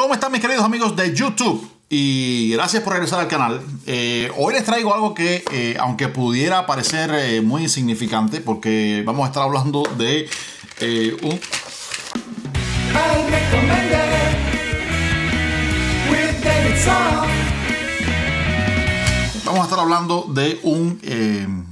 ¿Cómo están mis queridos amigos de YouTube? Y gracias por regresar al canal. Hoy les traigo algo que, aunque pudiera parecer muy insignificante, porque vamos a estar hablando de un... Vamos a estar hablando de un...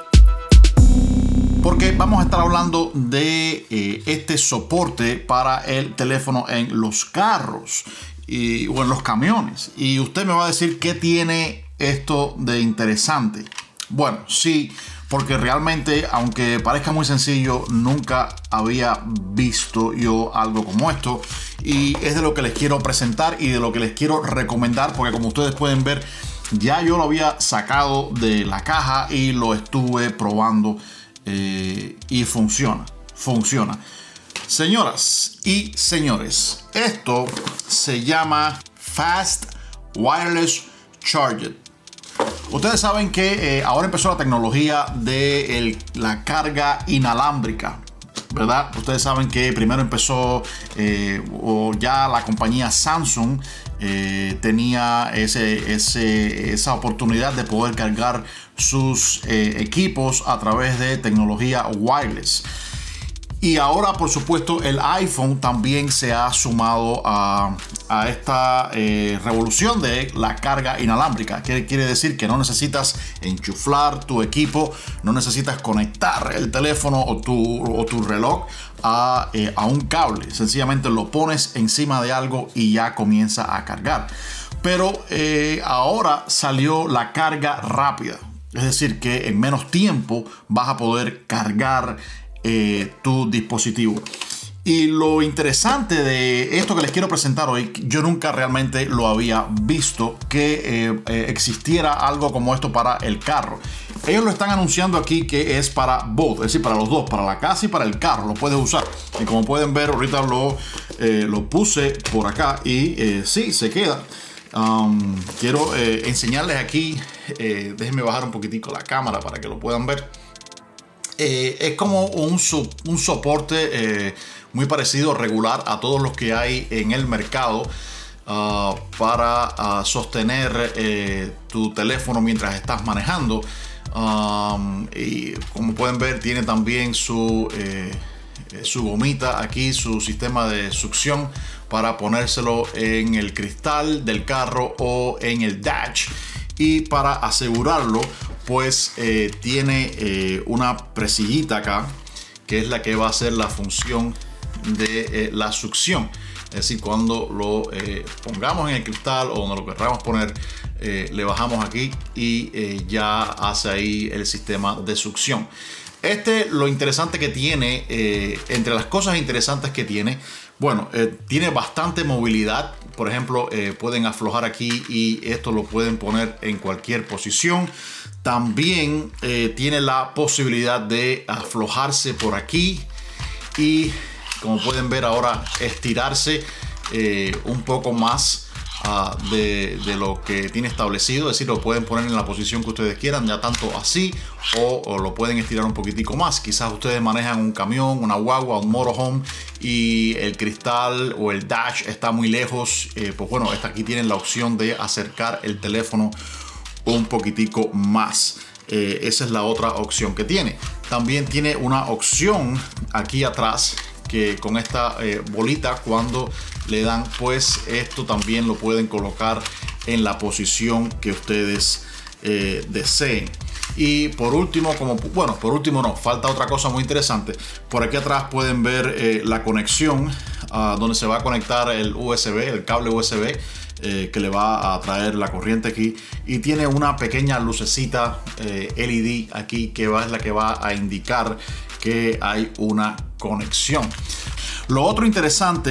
porque vamos a estar hablando de este soporte para el teléfono en los carros o en los camiones. Y usted me va a decir qué tiene esto de interesante. Bueno, sí, porque realmente, aunque parezca muy sencillo, nunca había visto yo algo como esto. Y es de lo que les quiero presentar y de lo que les quiero recomendar, porque como ustedes pueden ver, ya yo lo había sacado de la caja y lo estuve probando. Y funciona. Señoras y señores, esto se llama Fast Wireless Charger. Ustedes saben que ahora empezó la tecnología de la carga inalámbrica, ¿verdad? Ustedes saben que primero empezó o ya la compañía Samsung tenía esa oportunidad de poder cargar sus equipos a través de tecnología wireless. Y ahora, por supuesto, el iPhone también se ha sumado a esta revolución de la carga inalámbrica. Quiere decir que no necesitas enchuflar tu equipo, no necesitas conectar el teléfono o tu reloj a un cable. Sencillamente lo pones encima de algo y ya comienza a cargar. Pero ahora salió la carga rápida. Es decir, que en menos tiempo vas a poder cargar tu dispositivo. Y lo interesante de esto que les quiero presentar hoy, yo nunca realmente lo había visto, que existiera algo como esto para el carro. Ellos lo están anunciando aquí que es para both, es decir, para los dos, para la casa y para el carro, lo puedes usar. Y como pueden ver, ahorita lo puse por acá y sí, se queda. Quiero enseñarles aquí, déjenme bajar un poquitico la cámara para que lo puedan ver. Es como un soporte muy parecido, regular a todos los que hay en el mercado para sostener tu teléfono mientras estás manejando. Y como pueden ver, tiene también su gomita aquí, su sistema de succión para ponérselo en el cristal del carro o en el dash. Y para asegurarlo, pues tiene una presillita acá, que es la que va a hacer la función de la succión. Es decir, cuando lo pongamos en el cristal o donde lo queramos poner, le bajamos aquí y ya hace ahí el sistema de succión. Lo interesante que tiene, entre las cosas interesantes que tiene, bueno, tiene bastante movilidad. Por ejemplo, pueden aflojar aquí y esto lo pueden poner en cualquier posición. También tiene la posibilidad de aflojarse por aquí y, como pueden ver ahora, estirarse un poco más de lo que tiene establecido. Es decir, lo pueden poner en la posición que ustedes quieran, ya tanto así o lo pueden estirar un poquitico más. Quizás ustedes manejan un camión, una guagua, un motorhome y el cristal o el dash está muy lejos. Pues bueno, aquí tienen la opción de acercar el teléfono un poquitico más. Esa es la otra opción que tiene. También tiene una opción aquí atrás que con esta bolita, cuando le dan, pues esto también lo pueden colocar en la posición que ustedes deseen. Y por último, por último no, falta otra cosa muy interesante. Por aquí atrás pueden ver la conexión donde se va a conectar el USB, el cable USB que le va a traer la corriente aquí. Y tiene una pequeña lucecita LED aquí que es la que va a indicar que hay una conexión. Lo otro interesante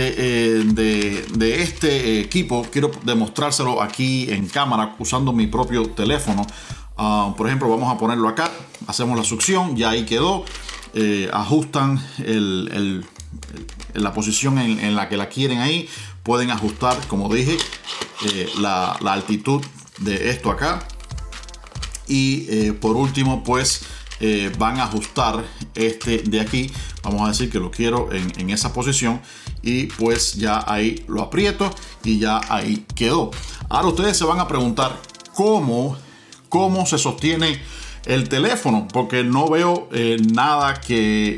de este equipo, quiero demostrárselo aquí en cámara usando mi propio teléfono. Por ejemplo, vamos a ponerlo acá, hacemos la succión, ya ahí quedó. Ajustan la posición en la que la quieren ahí. Pueden ajustar, como dije, la altitud de esto acá. Y por último, pues van a ajustar este de aquí. Vamos a decir que lo quiero en esa posición y pues ya ahí lo aprieto y ya ahí quedó. Ahora ustedes se van a preguntar cómo se sostiene el teléfono, porque no veo nada que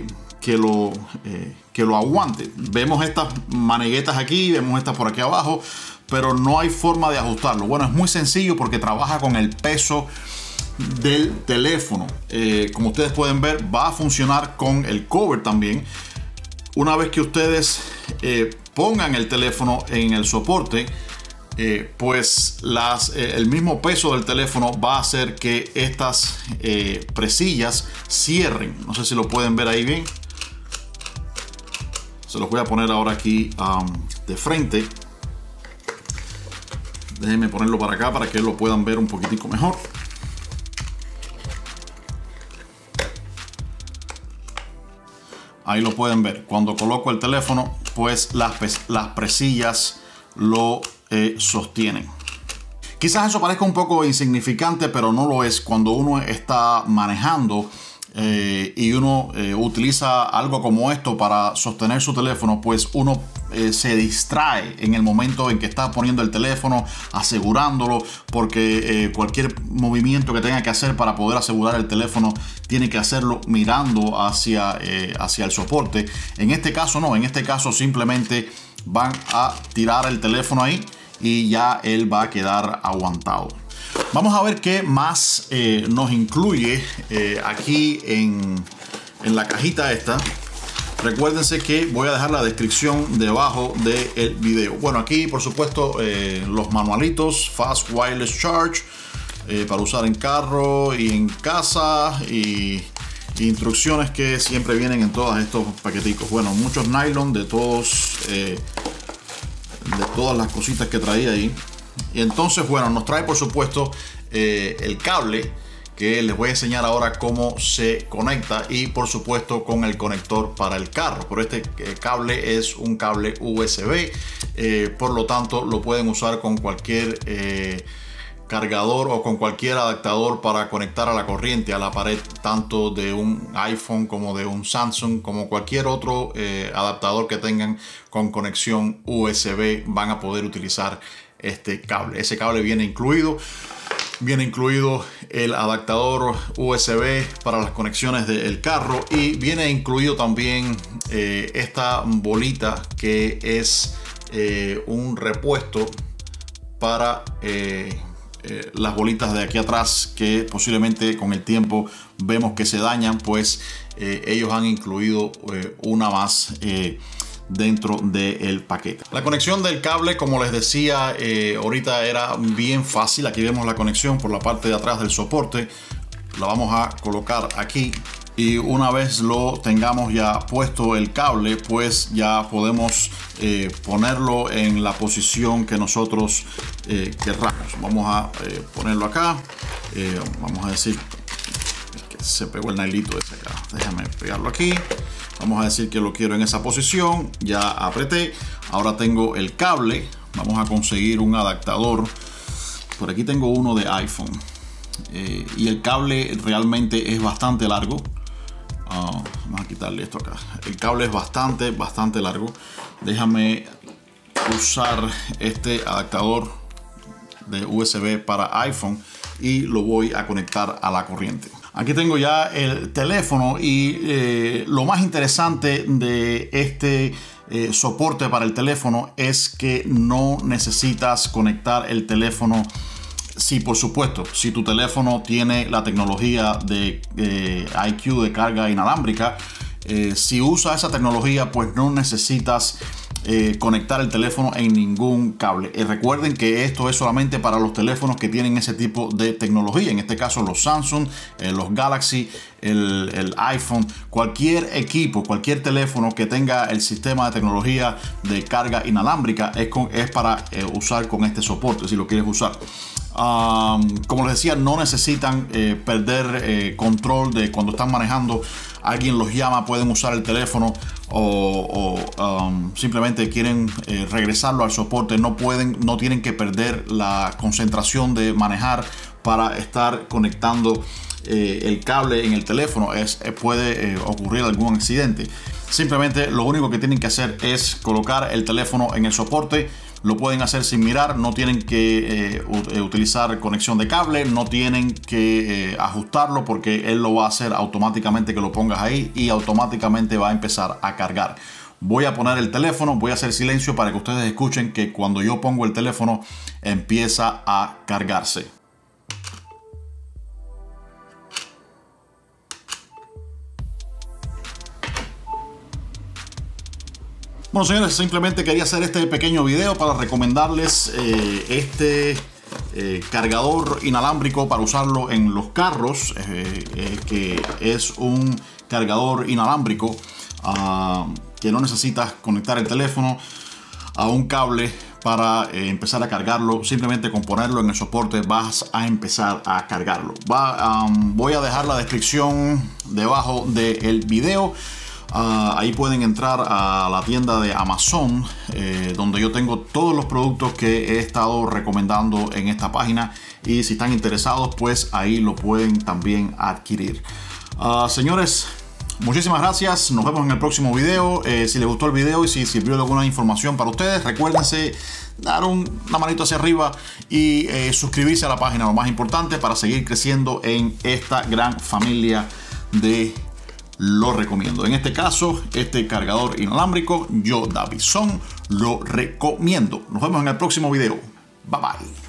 lo aguante. Vemos estas maniguetas aquí, vemos estas por aquí abajo, pero no hay forma de ajustarlo. Bueno, es muy sencillo porque trabaja con el peso del teléfono. Como ustedes pueden ver, va a funcionar con el cover también. Una vez que ustedes pongan el teléfono en el soporte, pues el mismo peso del teléfono va a hacer que estas presillas cierren. No sé si lo pueden ver ahí bien. Se los voy a poner ahora aquí de frente. Déjenme ponerlo para acá para que lo puedan ver un poquitico mejor. Ahí lo pueden ver. Cuando coloco el teléfono, pues las presillas lo sostienen. Quizás eso parezca un poco insignificante, pero no lo es. Cuando uno está manejando y uno utiliza algo como esto para sostener su teléfono, pues uno se distrae en el momento en que está poniendo el teléfono, asegurándolo, porque cualquier movimiento que tenga que hacer para poder asegurar el teléfono tiene que hacerlo mirando hacia el soporte. En este caso no, en este caso simplemente van a tirar el teléfono ahí y ya él va a quedar aguantado. Vamos a ver qué más nos incluye aquí en la cajita esta. Recuérdense que voy a dejar la descripción debajo del video. Bueno, aquí por supuesto los manualitos, Fast Wireless Charge, para usar en carro y en casa, y instrucciones que siempre vienen en todos estos paqueticos. Bueno, muchos nylon de todas las cositas que traía ahí. Y entonces, bueno, nos trae por supuesto el cable, que les voy a enseñar ahora cómo se conecta, y por supuesto con el conector para el carro. Pero este cable es un cable USB, por lo tanto lo pueden usar con cualquier cargador o con cualquier adaptador para conectar a la corriente, a la pared, tanto de un iPhone como de un Samsung, como cualquier otro adaptador que tengan con conexión USB, van a poder utilizar este cable. Ese cable viene incluido el adaptador USB para las conexiones del carro, y viene incluido también esta bolita que es un repuesto para las bolitas de aquí atrás, que posiblemente con el tiempo vemos que se dañan. Pues ellos han incluido una más dentro del paquete. La conexión del cable, como les decía ahorita, era bien fácil. Aquí vemos la conexión por la parte de atrás del soporte. La vamos a colocar aquí, y una vez lo tengamos ya puesto el cable, pues ya podemos ponerlo en la posición que nosotros querramos. Vamos a ponerlo acá. Vamos a decir que se pegó el nailito ese acá. Déjame pegarlo aquí. Vamos a decir que lo quiero en esa posición. Ya apreté. Ahora tengo el cable. Vamos a conseguir un adaptador. Por aquí tengo uno de iPhone. Y el cable realmente es bastante largo. Vamos a quitarle esto acá. El cable es bastante largo. Déjame usar este adaptador de USB para iPhone y lo voy a conectar a la corriente. Aquí tengo ya el teléfono, y lo más interesante de este soporte para el teléfono es que no necesitas conectar el teléfono. Sí, por supuesto, si tu teléfono tiene la tecnología de IQ, de carga inalámbrica, si usa esa tecnología, pues no necesitas conectar el teléfono en ningún cable. Recuerden que esto es solamente para los teléfonos que tienen ese tipo de tecnología. En este caso los Samsung, los Galaxy, el iPhone, cualquier equipo, cualquier teléfono que tenga el sistema de tecnología de carga inalámbrica es para usar con este soporte, si lo quieres usar. Como les decía, no necesitan perder control de cuando están manejando. Alguien los llama, pueden usar el teléfono, o simplemente quieren regresarlo al soporte. No tienen que perder la concentración de manejar para estar conectando el cable en el teléfono, puede ocurrir algún accidente. Simplemente lo único que tienen que hacer es colocar el teléfono en el soporte. Lo pueden hacer sin mirar, no tienen que utilizar conexión de cable, no tienen que ajustarlo, porque él lo va a hacer automáticamente que lo pongas ahí y automáticamente va a empezar a cargar. Voy a poner el teléfono, voy a hacer silencio para que ustedes escuchen que cuando yo pongo el teléfono empieza a cargarse. Bueno, señores, simplemente quería hacer este pequeño video para recomendarles este cargador inalámbrico para usarlo en los carros, que es un cargador inalámbrico que no necesitas conectar el teléfono a un cable para empezar a cargarlo. Simplemente con ponerlo en el soporte vas a empezar a cargarlo. Voy a dejar la descripción debajo del video. Ahí pueden entrar a la tienda de Amazon, donde yo tengo todos los productos que he estado recomendando en esta página, y si están interesados pues ahí lo pueden también adquirir. Señores, muchísimas gracias, nos vemos en el próximo video. Si les gustó el video y si sirvió de alguna información para ustedes, recuérdense dar una manito hacia arriba y suscribirse a la página, lo más importante, para seguir creciendo en esta gran familia de Lo Recomiendo. En este caso, este cargador inalámbrico, yo, Davison, lo recomiendo. Nos vemos en el próximo video. Bye bye.